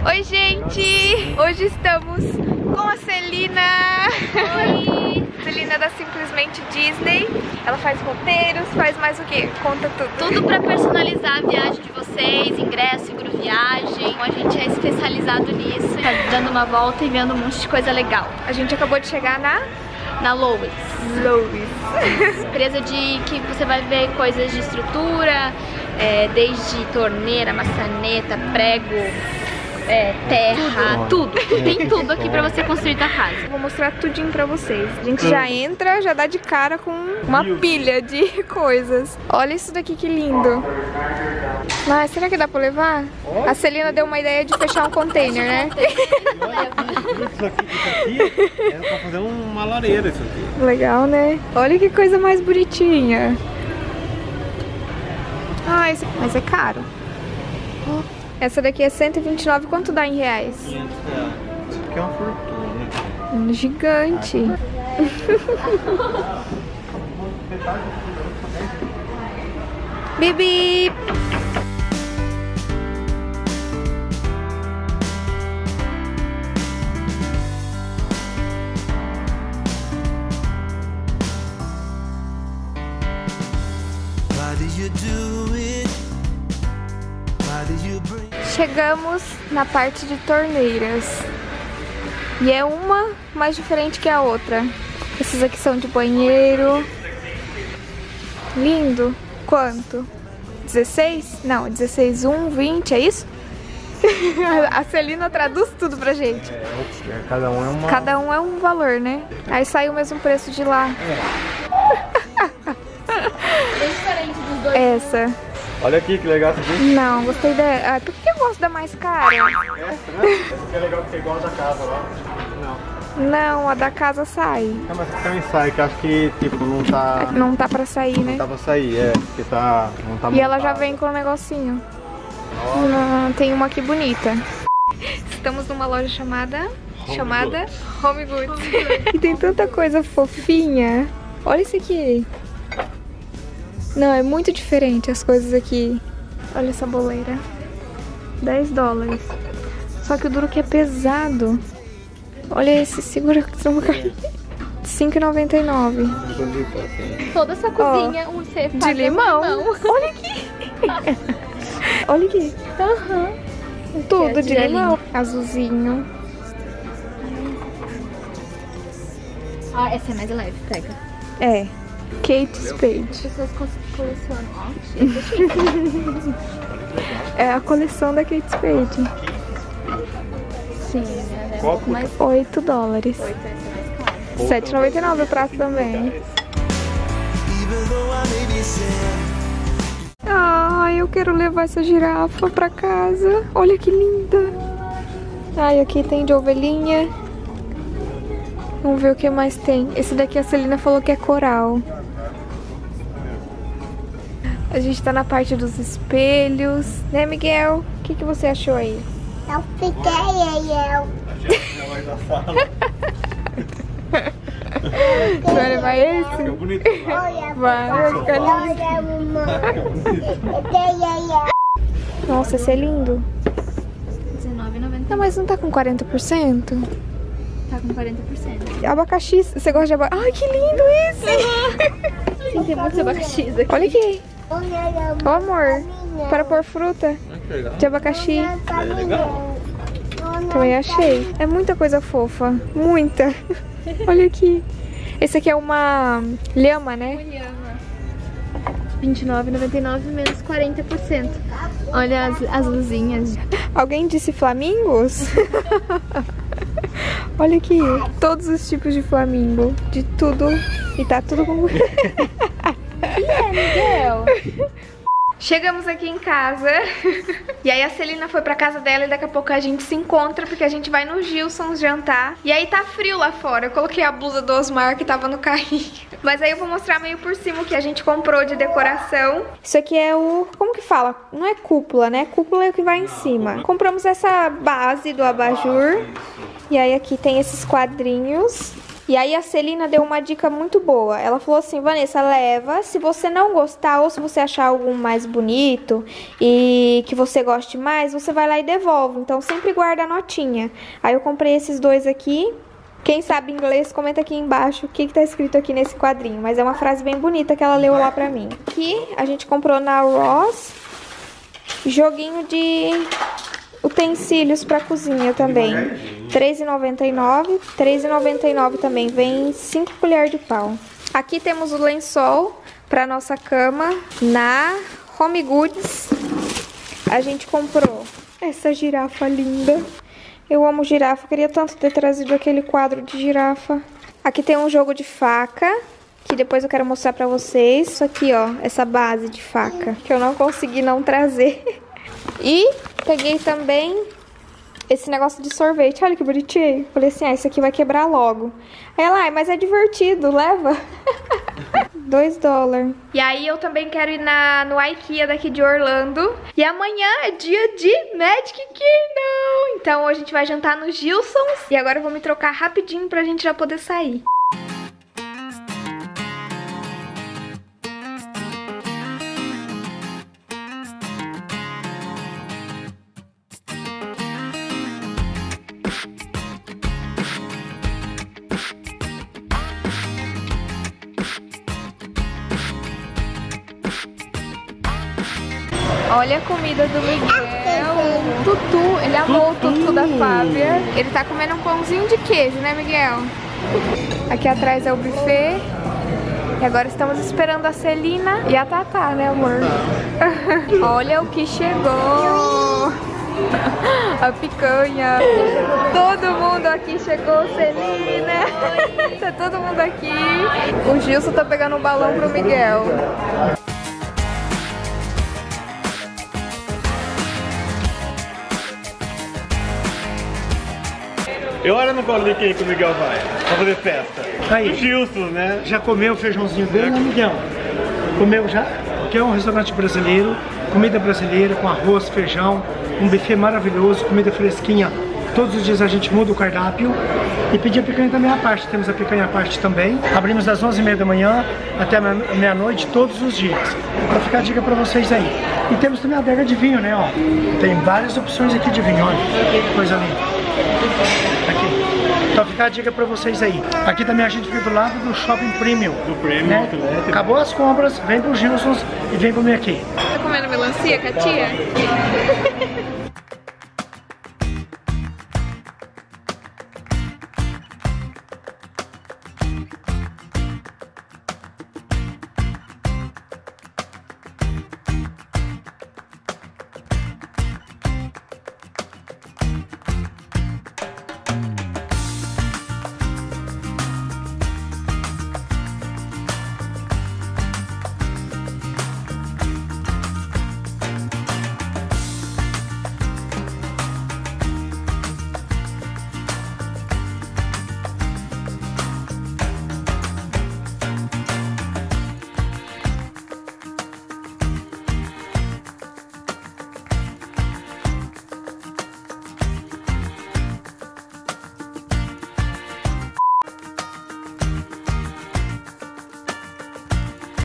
Oi, gente! Hoje estamos com a Celina. Oi! Celina da Simplesmente Disney. Ela faz roteiros, faz mais o quê? Conta tudo. Tudo pra personalizar a viagem de vocês, ingresso, seguro viagem. A gente é especializado nisso. Tá dando uma volta e vendo um monte de coisa legal. A gente acabou de chegar na Lowe's. Empresa que você vai ver coisas de estrutura, desde torneira, maçaneta, prego, terra, tudo. Tem tudo aqui pra você construir tua casa. Vou mostrar tudinho pra vocês. A gente já entra, já dá de cara com uma pilha de coisas. Olha isso daqui, que lindo. Mas será que dá pra levar? A Celina deu uma ideia de fechar um container, né? Isso aqui é pra fazer uma lareira, isso aqui. Legal, né? Olha que coisa mais bonitinha. Ah, mas é caro. Essa daqui é 129, quanto dá em reais? 500 reais. Isso aqui é uma fortuna. Gigante. Bibi! Chegamos na parte de torneiras. E é uma mais diferente que a outra. Esses aqui são de banheiro. Lindo. Quanto? 16? Não, 16, 1, 20, é isso? A Celina traduz tudo pra gente. Cada um é um valor, né? Aí sai o mesmo preço de lá. Bem diferente dos dois. Essa. Olha aqui que legal essa aqui. Não, gostei da... Ah, por que eu gosto da mais cara? Essa, né? Essa aqui é legal porque é igual a da casa lá. Não. Não, a da casa sai. É, mas essa também sai, que eu acho que tipo não tá... Não tá pra sair, né? Não tá pra sair, porque tá... Não tá E ela já montada. vem com um negocinho. Tem uma aqui bonita. Estamos numa loja chamada Home Goods. E tem tanta coisa fofinha. Olha isso aqui. Não, é muito diferente as coisas aqui. Olha essa boleira. 10 dólares. Só que o duro que é pesado. Olha esse, segura que você não vai cair. 5,99. Toda essa cozinha, você De faz limão. Olha aqui. Olha aqui. Tudo de limão. Azulzinho. Ah, essa é mais leve, pega. É. Kate Spade. As pessoas colecionam. É a coleção da Kate Spade. Sim, é Qual um pouco mais 8 dólares. 8, essa é mais clara. 7,99 o prato também. Ai, eu quero levar essa girafa pra casa. Olha que linda. Ai, aqui tem de ovelhinha. Vamos ver o que mais tem. Esse daqui a Celina falou que é coral. A gente tá na parte dos espelhos. Né, Miguel? O que você achou aí? Eu fiquei Você vai levar esse? Fica bonito. Vai ficar lindo. Nossa, esse é lindo. R$19,90. Não, mas não tá com 40%? Tá com 40%. Abacaxi, você gosta de abacaxi? Ai, que lindo esse! Sim, tem muitos abacaxis aqui. Olha aqui. Ô, amor, para pôr fruta de abacaxi. Também achei. É muita coisa fofa. Muita. Olha aqui. Esse aqui é uma lhama, né? R$29,99 menos 40%. Olha as luzinhas. Alguém disse flamingos? Olha aqui. Todos os tipos de flamingo. De tudo. E tá tudo com... Miguel. Chegamos aqui em casa. E aí a Celina foi pra casa dela e daqui a pouco a gente se encontra, porque a gente vai no Gilson's jantar. E aí tá frio lá fora. Eu coloquei a blusa do Osmar que tava no carrinho. Mas aí eu vou mostrar meio por cima o que a gente comprou de decoração. Isso aqui é o... como que fala? Não é cúpula, né? Cúpula é o que vai em cima. Compramos essa base do abajur. E aí aqui tem esses quadrinhos. E aí a Celina deu uma dica muito boa. Ela falou assim, Vanessa, leva. Se você não gostar ou se você achar algum mais bonito e que você goste mais, você vai lá e devolve. Então sempre guarda a notinha. Aí eu comprei esses dois aqui. Quem sabe inglês, comenta aqui embaixo o que tá escrito aqui nesse quadrinho. Mas é uma frase bem bonita que ela leu lá pra mim. Aqui a gente comprou na Ross. Joguinho de utensílios pra cozinha também. R$3,99. R$3,99 também. Vem 5 colheres de pau. Aqui temos o lençol pra nossa cama na Home Goods. A gente comprou essa girafa linda. Eu amo girafa, queria tanto ter trazido aquele quadro de girafa. Aqui tem um jogo de faca, que depois eu quero mostrar pra vocês. Isso aqui, ó, essa base de faca, que eu não consegui não trazer. E peguei também esse negócio de sorvete, olha que bonitinho. Falei assim, isso aqui vai quebrar logo. Aí ela, mas é divertido, leva. $2. E aí eu também quero ir no IKEA daqui de Orlando. E amanhã é dia de Magic Kingdom. Então hoje a gente vai jantar no Gilson's. E agora eu vou me trocar rapidinho pra gente já poder sair. Olha a comida do Miguel. Tutu, ele amou o tutu da Fábia. Ele tá comendo um pãozinho de queijo, né, Miguel? Aqui atrás é o buffet. E agora estamos esperando a Celina e a Tatá, né, amor? Olha o que chegou. A picanha. Todo mundo aqui chegou, Celina. Tá todo mundo aqui. O Gilson tá pegando um balão pro Miguel. E olha no colo de quem que o Miguel vai pra fazer festa. Aí, o Gilson, né? Já comeu o feijãozinho dele, né, Miguel? Comeu já? Aqui é um restaurante brasileiro, comida brasileira com arroz, feijão, um buffet maravilhoso, comida fresquinha. Todos os dias a gente muda o cardápio e pedir a picanha também à parte. Temos a picanha à parte também. Abrimos das 11h30 da manhã até meia-noite todos os dias. Pra ficar a dica pra vocês aí. E temos também a adega de vinho, né, ó. Tem várias opções aqui de vinho, olha. Que coisa linda. Aqui. Então fica a dica pra vocês aí. Aqui também a gente fica do lado do Shopping Premium. Do Premium, né? Acabou as compras, vem pro Gilson's e vem comer aqui. Tá comendo melancia com a tia?